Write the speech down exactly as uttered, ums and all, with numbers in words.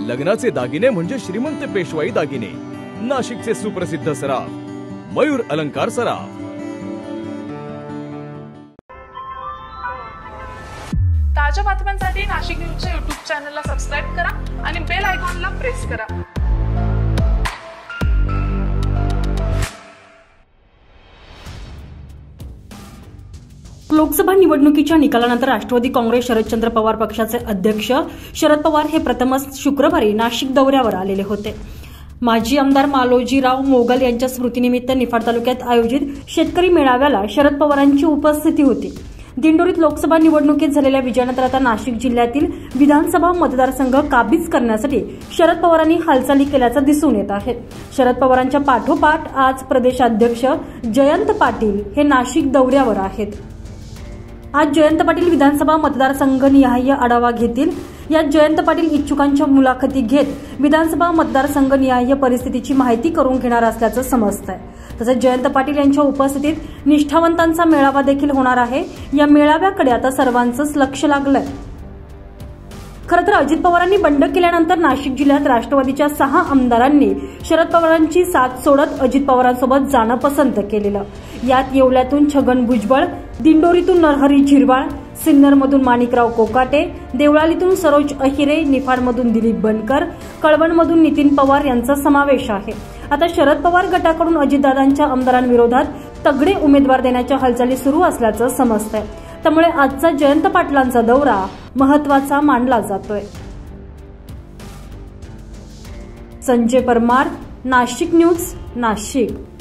लग्नाचे दागिने म्हणजे श्रीमंत पेशवाई दागिने, नाशिकचे सुप्रसिद्ध सराफ मयूर अलंकार सराफ। ताज्या बातम्यांसाठी नाशिक न्यूजच्या यूट्यूब चॅनलला सबस्क्राइब करा आणि बेल आयकॉनला प्रेस करा। लोकसभा निवडणुकीच्या निकालानंतर राष्ट्रवादी काँग्रेस शरदचंद्र पवार पक्षाचे अध्यक्ष शरद पवार हे प्रथमच शुक्रवारी नाशिक दौऱ्यावर आलेले होते। माजी आमदार मालोजीराव मोगल यांच्या स्मृतीनिमित्त निफाड तालुक्यात आयोजित शेतकरी मेळाव्याला शरद पवारांची उपस्थिती होती। दिंडोरीत लोकसभा निवडणुकीत झालेल्या विजयानंतर आता नाशिक जिल्ह्यातील विधानसभा मतदारसंघ काबीज करण्यासाठी शरद पवारांनी हालचाली केल्याचं दिसून येत आहे। शरद पवारांच्या पाठोपाठ आज प्रदेशाध्यक्ष जयंत पाटील हे नाशिक दौऱ्यावर आहेत। आज जयंत पाटील विधानसभा मतदारसंघ निहाय आढावा घेतील। यात जयंत पाटील इच्छुकांच्या मुलाखती घेत विधानसभा मतदारसंघ निहाय परिस्थितीची माहिती करून घेणार असल्याचं समजतंय। तसेच जयंत पाटील यांच्या उपस्थितीत निष्ठावंतांचा मेळावा देखील होणार आहे। या मेळाव्याकडे आता सर्वांचंच लक्ष लागलंय। खरं तर अजित पवारांनी बंड केल्यानंतर नाशिक जिल्ह्यात राष्ट्रवादीच्या सहा आमदारांनी शरद पवारांची साथ सोडत अजित पवारांसोबत जाणं पसंत केलेलं। यात येवल्यातून छगन भुजबळ, दिंडोरीतून नरहरी झिरवाळ, सिन्नरमधून माणिकराव कोकाटे, देवळालीतून सरोज अहिरे, निफाडमधून दिलीप बनकर, कळवणमधून नितीन पवार यांचा समावेश आहे। आता शरद पवार गटाकडून अजितदादांच्या आमदारांविरोधात तगडे उमेदवार देण्याच्या हालचाली सुरू असल्याचं समजतंय। त्यामुळे आजचा जयंत पाटलांचा दौरा महत्त्वाचा मानला जातोय। संजय परमार, नाशिक न्यूज, नाशिक।